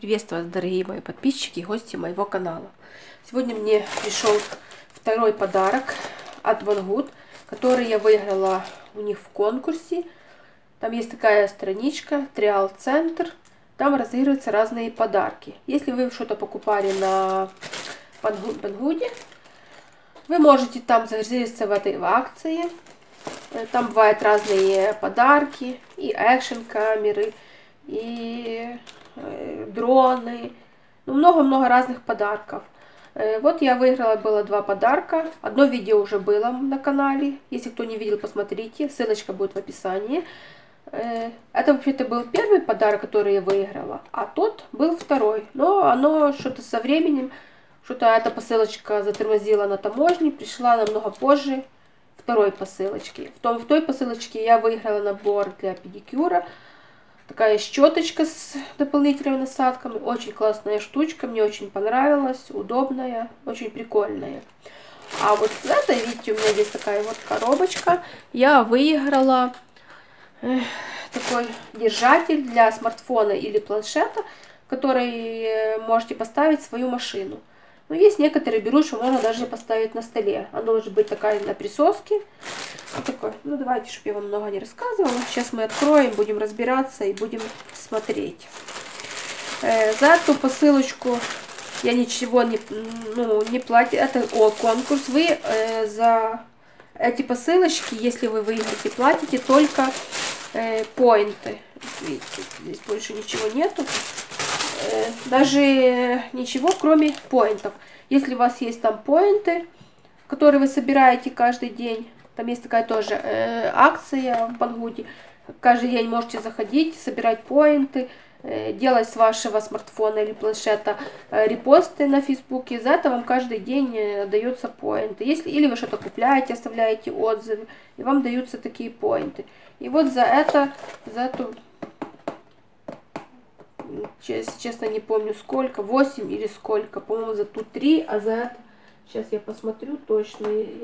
Приветствую вас, дорогие мои подписчики и гости моего канала. Сегодня мне пришел второй подарок от Banggood, который я выиграла у них в конкурсе. Там есть такая страничка Trial Center, там разыгрываются разные подарки. Если вы что-то покупали на Banggood, вы можете там зарегистрироваться в этой акции. Там бывают разные подарки, и экшн-камеры, и дроны, ну, много-много разных подарков. Вот я выиграла, было 2 подарка. Одно видео уже было на канале. Если кто не видел, посмотрите. Ссылочка будет в описании. Это вообще-то был первый подарок, который я выиграла, а тот был второй. Но оно что-то со временем, что-то эта посылочка затормозила на таможне, пришла намного позже второй посылочки. В той посылочке я выиграла набор для педикюра. Такая щеточка с дополнительными насадками. Очень классная штучка, мне очень понравилась, удобная, очень прикольная. А вот это, видите, у меня здесь такая вот коробочка. Я выиграла такой держатель для смартфона или планшета, который можете поставить в свою машину. Но есть некоторые берут, что можно даже поставить на столе. Она должна быть такая на присоске. Вот такой. Ну давайте, чтобы я вам много не рассказывала. Сейчас мы откроем, будем разбираться и будем смотреть. За эту посылочку я ничего не платю. Это конкурс. Вы за эти посылочки, если вы выиграете, платите только поинты. Видите, здесь больше ничего нету. Даже ничего, кроме поинтов. Если у вас есть там поинты, которые вы собираете каждый день, там есть такая тоже акция в Banggood. Каждый день можете заходить, собирать поинты, делать с вашего смартфона или планшета репосты на Фейсбуке. За это вам каждый день дается поинты. Или вы что-то купляете, оставляете отзывы, и вам даются такие поинты. И вот за эту честно не помню сколько, 8 или сколько, по-моему, за ту 3, а за это, сейчас я посмотрю точно,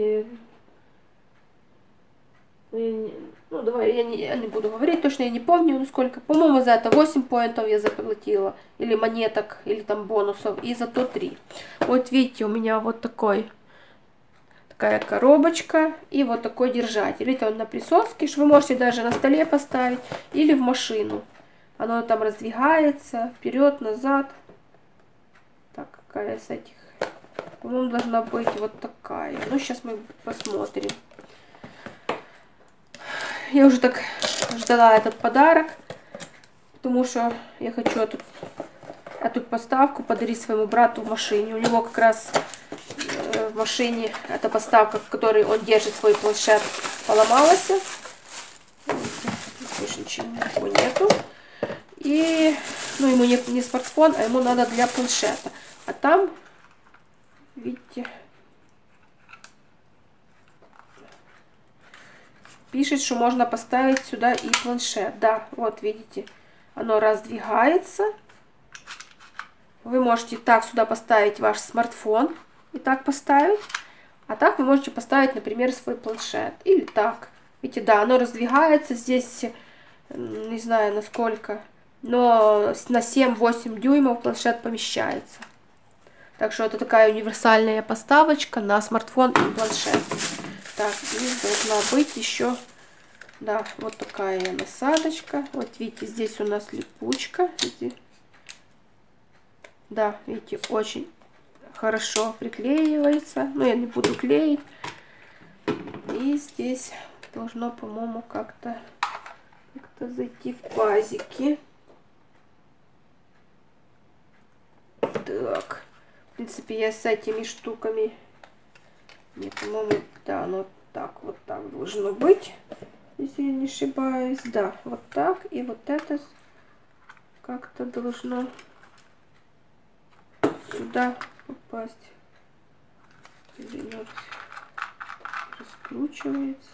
ну давай, я не буду говорить, точно я не помню, ну сколько, по-моему, за это 8 поинтов я заплатила, или монеток, или там бонусов, и за то 3. Вот видите, у меня вот такая коробочка и вот такой держатель. Видите, он на присоске, что вы можете даже на столе поставить или в машину. Оно там раздвигается вперед, назад. Так, какая из этих? По-моему, должна быть вот такая. Ну, сейчас мы посмотрим. Я уже так ждала этот подарок, потому что я хочу эту поставку подарить своему брату в машине. У него как раз в машине эта поставка, в которой он держит свой планшет, поломалась. Больше ничего нету. И, ну, ему не смартфон, а ему надо для планшета. А там, видите, пишет, что можно поставить сюда и планшет. Да, вот видите, оно раздвигается. Вы можете так сюда поставить ваш смартфон и так поставить. А так вы можете поставить, например, свой планшет. Или так. Видите, да, оно раздвигается. Здесь, не знаю, насколько, но на 7-8 дюймов планшет помещается. Так что это такая универсальная поставочка на смартфон и планшет. Так, здесь должна быть еще, да, вот такая насадочка. Вот видите, здесь у нас липучка. Видите? Да, видите, очень хорошо приклеивается. Но я не буду клеить. И здесь должно, по-моему, как-то зайти в пазики. Так, в принципе, я с этими штуками, по-моему, да, оно вот так должно быть, если я не ошибаюсь. Да, вот так, и вот это как-то должно сюда попасть. Раскручивается.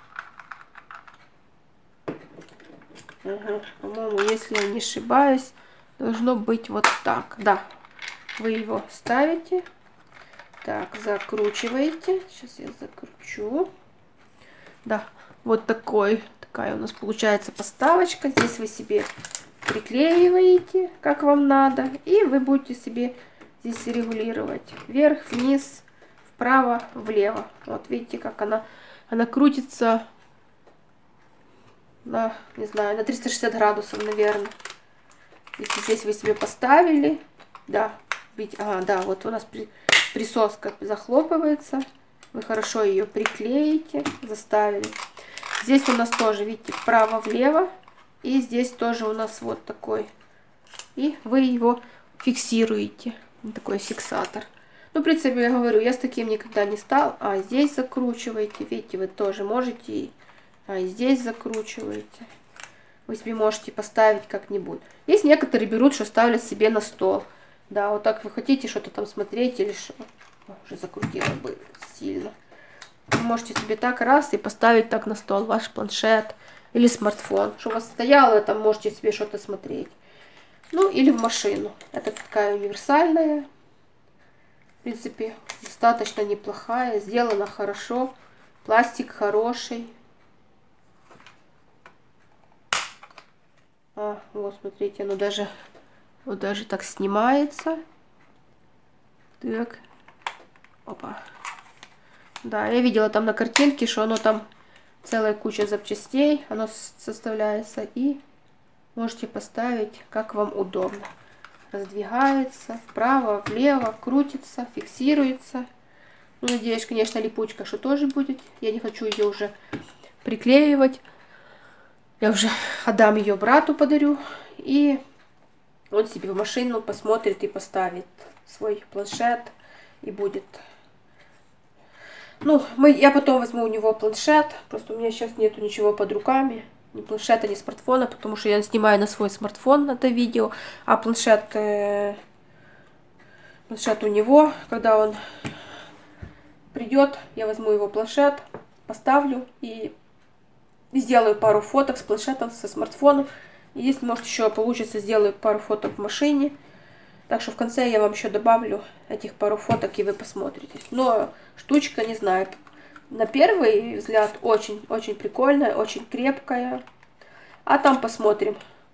Ага, по-моему, если я не ошибаюсь, должно быть вот так. Да, вы его ставите. Так, закручиваете. Сейчас я закручу. Да, вот такая у нас получается поставочка. Здесь вы себе приклеиваете, как вам надо, и вы будете себе здесь регулировать вверх, вниз, вправо, влево. Вот видите, как она крутится на, не знаю, на 360 градусов, наверное. Если здесь вы себе поставили, да, видите, ага, да, вот у нас присоска захлопывается, вы хорошо ее приклеите, заставили. Здесь у нас тоже, видите, вправо-влево, и здесь тоже у нас вот такой, и вы его фиксируете, такой фиксатор. Ну, в принципе, я говорю, я с таким никогда не стал. А здесь закручиваете, видите, вы тоже можете, и здесь закручиваете. Вы себе можете поставить как-нибудь. Есть некоторые берут, что ставят себе на стол. Да, вот так вы хотите что-то там смотреть или что. Уже закрутила бы сильно. Вы можете себе так раз и поставить так на стол ваш планшет или смартфон. Что у вас стояло, там можете себе что-то смотреть. Ну, или в машину. Это такая универсальная. В принципе, достаточно неплохая. Сделана хорошо. Пластик хороший. Вот, смотрите, оно даже, вот даже так снимается. Так. Опа. Да, я видела там на картинке, что оно там целая куча запчастей. Оно составляется. И можете поставить, как вам удобно. Раздвигается вправо, влево, крутится, фиксируется. Ну, надеюсь, конечно, липучка что тоже будет. Я не хочу ее уже приклеивать. Я уже отдам ее брату, подарю. И он себе в машину посмотрит и поставит свой планшет. И будет. Ну, я потом возьму у него планшет. Просто у меня сейчас нету ничего под руками. Ни планшета, ни смартфона, потому что я снимаю на свой смартфон это видео. А планшет у него, когда он придет, я возьму его планшет, поставлю и сделаю пару фоток с планшетом, со смартфоном. И если, может, еще получится, сделаю пару фоток в машине. Так что в конце я вам еще добавлю этих пару фоток, и вы посмотрите. Но штучка, не знаю, на первый взгляд очень-очень прикольная, очень крепкая. А там посмотрим.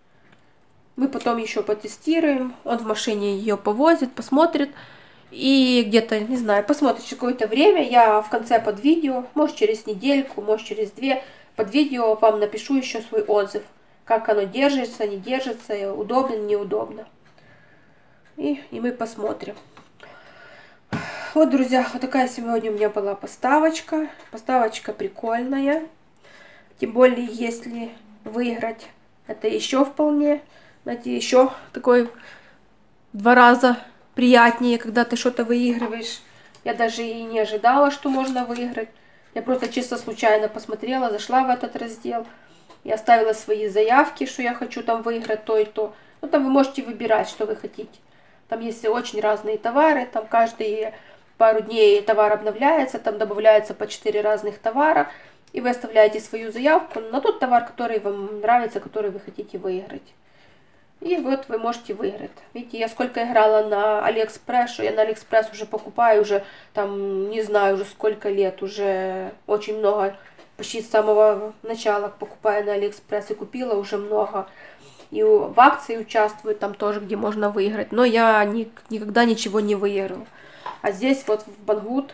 Мы потом еще потестируем. Он в машине ее повозит, посмотрит. И где-то, не знаю, посмотрит какое-то время. Я в конце под видео, может через недельку, может через 2, под видео вам напишу еще свой отзыв. Как оно держится, не держится, удобно, неудобно. И мы посмотрим. Вот, друзья, вот такая сегодня у меня была поставочка. Поставочка прикольная. Тем более, если выиграть, это еще вполне, знаете, еще такой в 2 раза приятнее, когда ты что-то выигрываешь. Я даже и не ожидала, что можно выиграть. Я просто чисто случайно посмотрела, зашла в этот раздел и оставила свои заявки, что я хочу там выиграть то и то. Ну, там вы можете выбирать, что вы хотите. Там есть очень разные товары, там каждые пару дней товар обновляется, там добавляется по 4 разных товара, и вы оставляете свою заявку на тот товар, который вам нравится, который вы хотите выиграть. И вот вы можете выиграть. Видите, я сколько играла на Алиэкспресс, что я на Алиэкспресс уже покупаю, уже там, не знаю, уже сколько лет, уже очень много, почти с самого начала покупаю на Алиэкспресс и купила уже много. И в акции участвую, там тоже, где можно выиграть. Но я никогда ничего не выиграла. А здесь вот в Banggood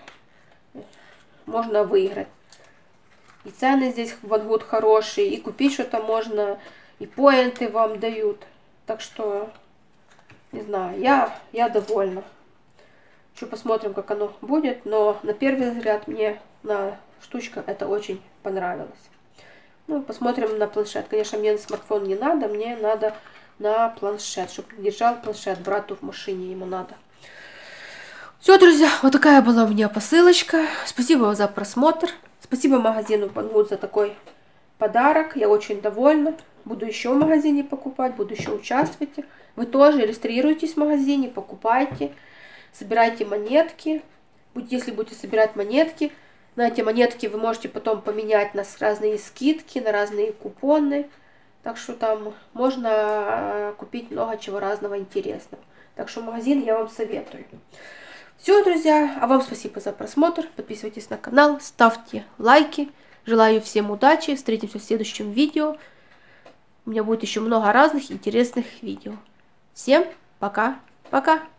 можно выиграть. И цены здесь в Banggood хорошие, и купить что-то можно, и поинты вам дают. Так что, не знаю, я довольна. Еще посмотрим, как оно будет. Но на первый взгляд мне штучка это очень понравилась. Ну, посмотрим на планшет. Конечно, мне на смартфон не надо, мне надо на планшет, чтобы держал планшет, брату в машине ему надо. Все, друзья, вот такая была у меня посылочка. Спасибо вам за просмотр. Спасибо магазину Banggood за такой подарок. Я очень довольна. Буду еще в магазине покупать, буду еще участвовать. Вы тоже регистрируйтесь в магазине, покупайте, собирайте монетки. Если будете собирать монетки, на эти монетки вы можете потом поменять на разные скидки, на разные купоны. Так что там можно купить много чего разного интересного. Так что магазин я вам советую. Все, друзья, а вам спасибо за просмотр. Подписывайтесь на канал, ставьте лайки. Желаю всем удачи. Встретимся в следующем видео. У меня будет еще много разных интересных видео. Всем пока-пока!